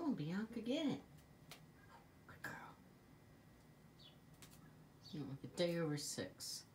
on, Bianca, get it. Good girl. A day over 6.